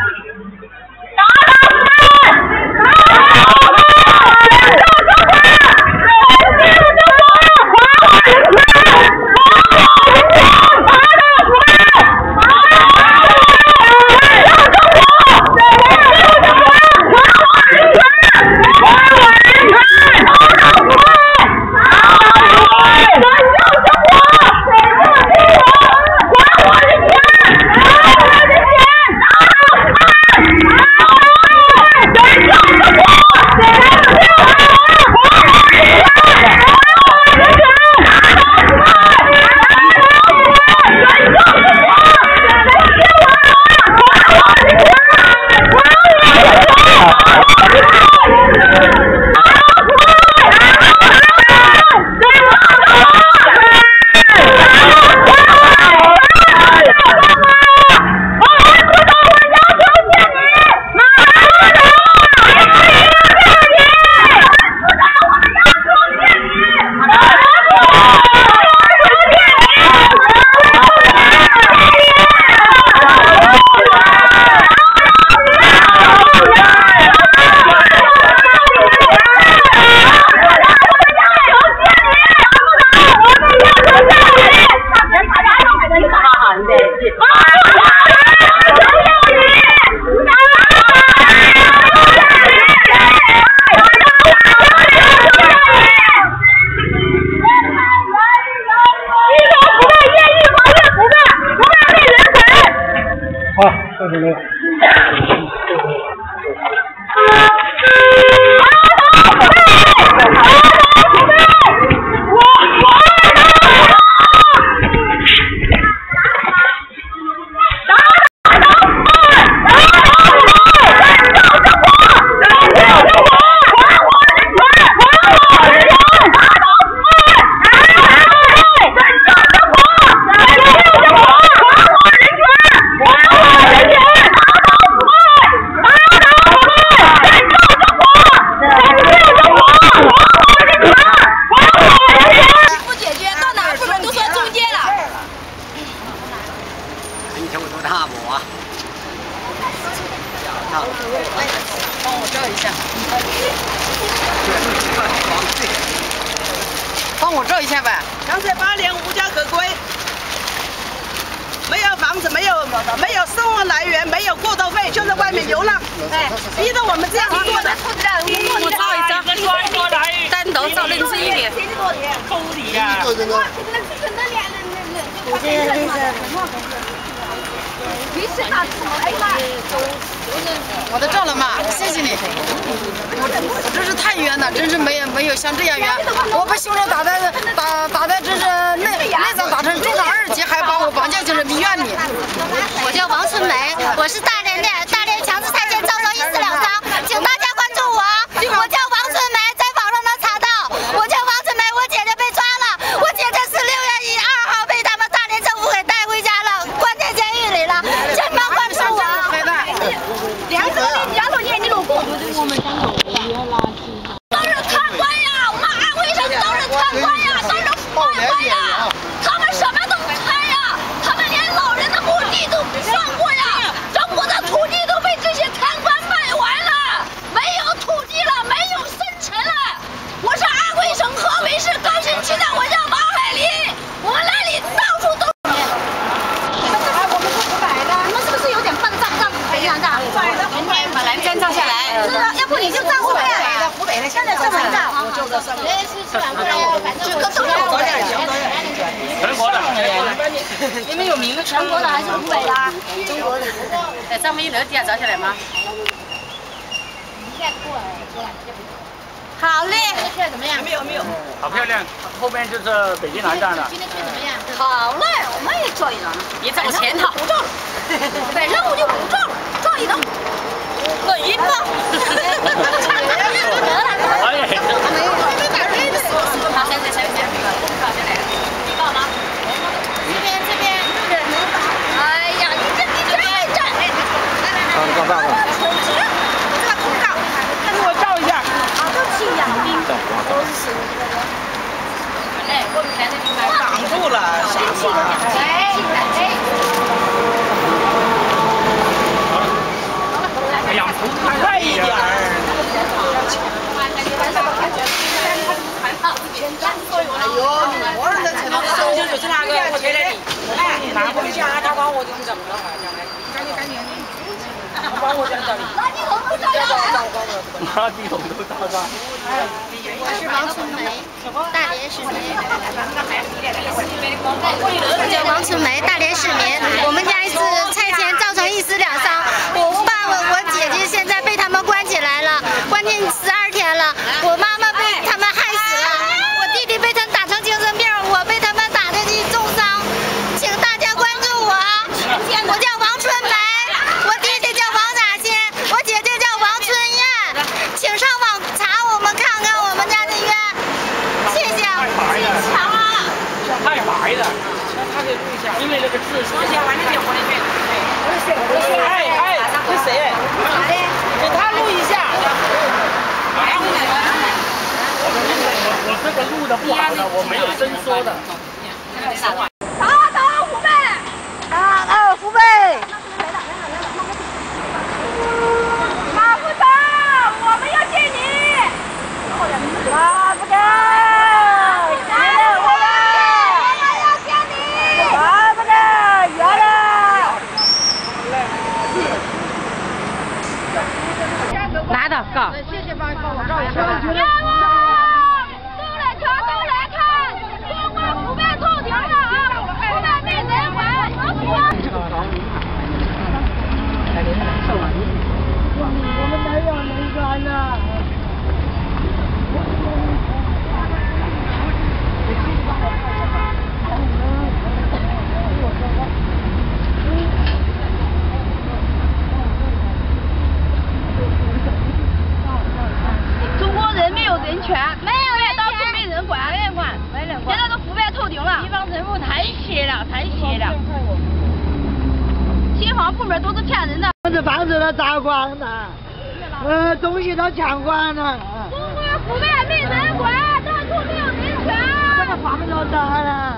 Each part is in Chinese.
帮我照一下呗。 刚才8年无家可归，没有房子，没有生活来源，没有过渡费，就在外面流浪，哎，逼得我们这样子过的。 我照一张，单独照认真一点。 抠你呀！ 我都照了嘛，谢谢你。我真是太冤了，真是没有像这样冤。我被凶手打的，真是内脏打成重伤2级，还把我绑架进人民医院里。 我叫王春梅，我是大连强制拆迁招商1、4、2商，请大家关注我。我叫王春梅，在网上能查到。我叫王春梅，我姐姐被抓了，我姐姐是6月2号被他们大连政府给带回家了，关在监狱里了，请你们关注我。梁总监，你老公。都是贪官呀！我们安徽省都是贪官呀，都是坏官呀！他们什么都贪呀，他们连老人的墓地都不放过呀！中国的土地都被这些贪官卖完了，没有土地了，没有生存了。我是安徽省合肥市高新区的，我叫王海林，我们那里到处都。我们是湖北的，你们是不是有点笨账？北洋账，明天把南疆照下来。是的，要不你就照湖北的，湖北的现在照没照？我就在上面。反正都有。 全国的。 你们有名的全国的还是湖北的？中国的。 在上面一楼底下照下来吗？ 好嘞。 怎么样？没有。 好漂亮，后面就是北京南站了。 今天去怎么样？好嘞，我们也照一张。 别照前头。 不照了。反正我就不照了，照一张。滚一个。 好，现在照下来。你报吗？ 这边。哎呀，你这站。 刚到了。 给我照一下。 都姓杨斌，都是谁？ 哎，我们在这里买。 挡住了，傻瓜。 快一点。哎呦，我儿子才能手就是那个我贴的你，哎，那我家他把我怎么着了？赶紧，他把我怎么着的？垃圾桶都倒上。 我是王春梅，大连市民。我叫王春梅，大连市民。我们家一次拆迁造成1死2伤，我姐姐现在被他们关起来了，关进12天了。我妈妈被他们害死了，我弟弟被他们打成精神病，我被他们打的重伤。请大家关注我，我叫王春梅，我弟弟叫王雅欣，我姐姐叫王春燕，请上网查我们看看我们家的医院，谢谢。强啊！ 太白了，因为那个字是。 哎，这谁？给他录一下。 我这个录的不好的，我没有真说的。 打虎背！ 打虎背！ 马部长，我们要见你。 马部长， 我们要见你。 马部长，原来。 来的，哥。 谢谢帮我照一下。冤枉！都来看，中国虎背透顶了啊！虎背没人管，能说？ 我们哪有人管呢？ 中国人没有人权，没有人到处没人管，现在都腐败透顶了。地方政府太邪了，太邪了。信访部门都是骗人的。 这房子都砸光了，东西都抢光了。 中国腐败没人管，到处没有人权。 这个房都砸了。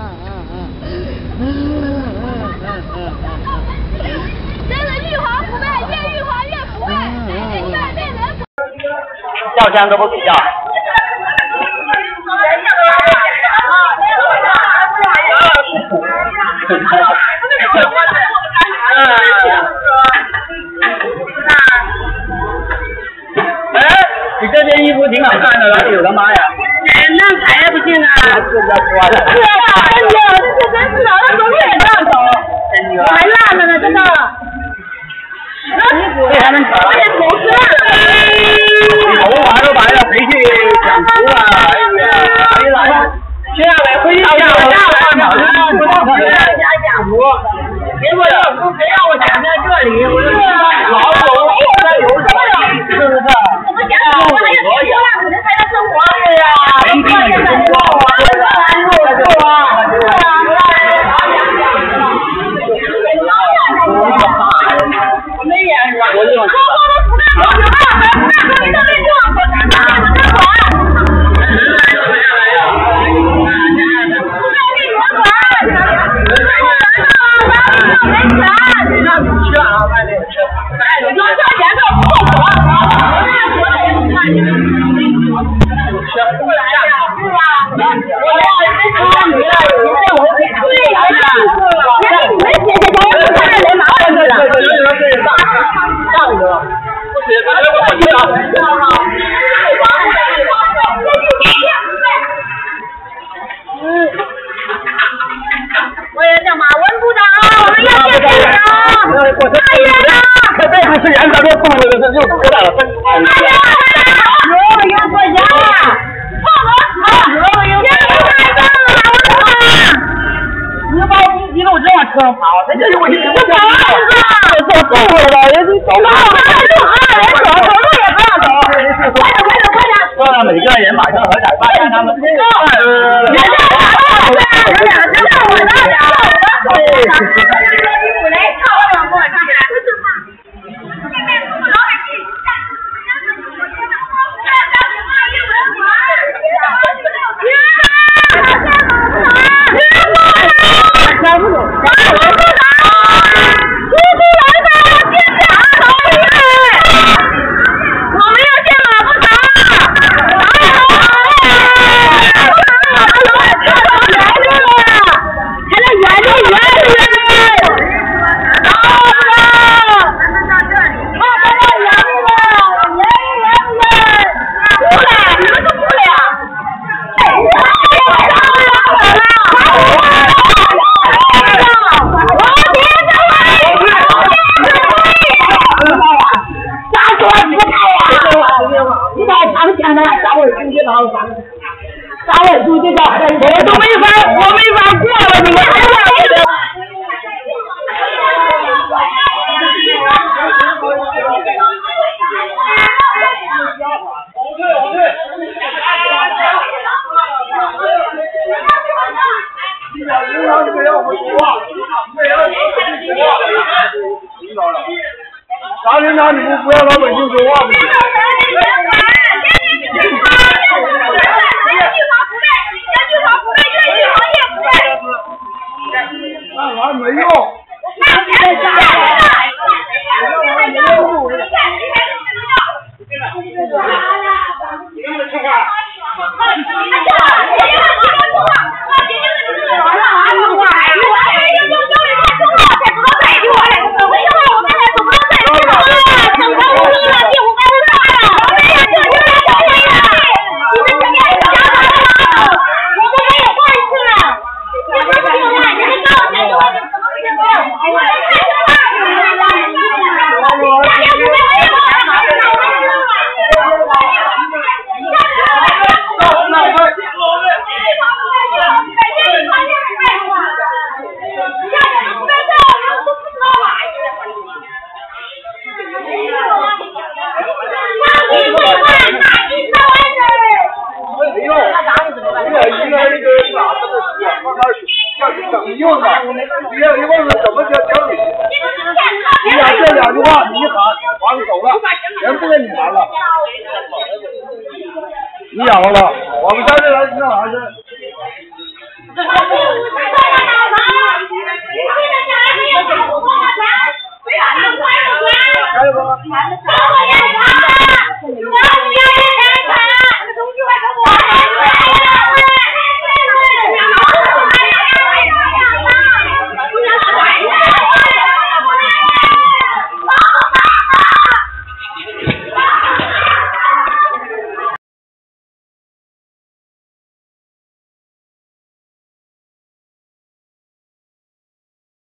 真是愈黄腐败，越愈黄越腐败，腐败没人管。 照相都不比较。你这件衣服挺好看的，哪里有他妈呀？ 那才不行啊！ 是要穿的。 对呀，哎呀，这真是的，那东西也这样走，还烂了呢，真的。 这还能搞？ 我也头是烂了。 头发都白了，回去讲图啊！哎呀，哎呀，接下来回去讲图啊！不让我讲图，结果要不非让我讲在这里，我就老狗在楼上，是不是？ 我们讲我还要听说了，可能才能生活。 对呀，没听你说过，我这难受的是吧？我没演过，我就。每个人马上和改发让他们。 平常你不要老百姓说话吗？那玩意没用。你用的，你要问问怎么教你。你俩这两句话，你一喊，完了走了，人不跟你玩了。你养活了，我们家这人那玩意儿。